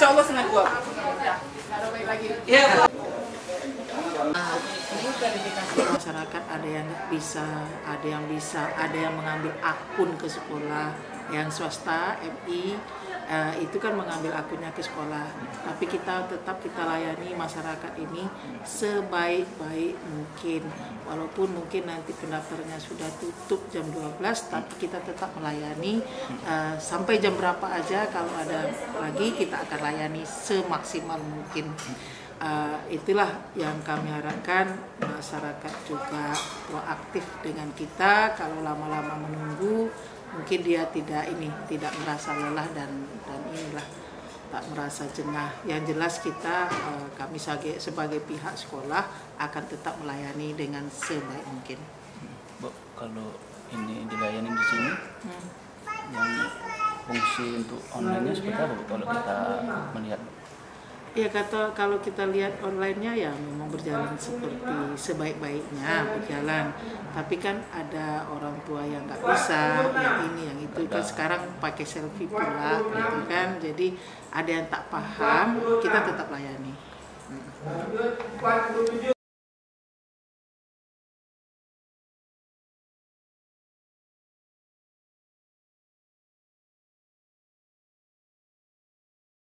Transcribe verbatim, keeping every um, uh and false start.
Allah senang gua. Ada baik lagi. Ya. Ini verifikasi masyarakat, ada yang nggak bisa, ada yang bisa, ada yang mengambil akun ke sekolah. Yang swasta M I uh, itu kan mengambil akunnya ke sekolah, tapi kita tetap kita layani masyarakat ini sebaik-baik mungkin, walaupun mungkin nanti pendaftarannya sudah tutup jam dua belas, tapi kita tetap melayani uh, sampai jam berapa aja. Kalau ada lagi kita akan layani semaksimal mungkin. Uh, itulah yang kami harapkan, masyarakat juga proaktif dengan kita. Kalau lama-lama menunggu, mungkin dia tidak ini tidak merasa lelah dan dan inilah tak merasa jengah. Yang jelas kita uh, kami sebagai sebagai pihak sekolah akan tetap melayani dengan sebaik mungkin. Bu, kalau ini dilayani di sini, hmm. yang fungsi untuk online-nya seperti apa, Bu, kalau kita melihat? Ya, kata kalau kita lihat online-nya ya memang berjalan seperti sebaik-baiknya berjalan. Tapi kan ada orang tua yang nggak bisa, yang ini, yang itu kan sekarang pakai selfie pula, gitu kan. Jadi ada yang tak paham, kita tetap layani.